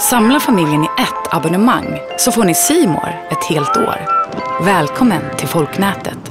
Samla familjen i ett abonnemang så får ni CMore ett helt år. Välkommen till Folknätet.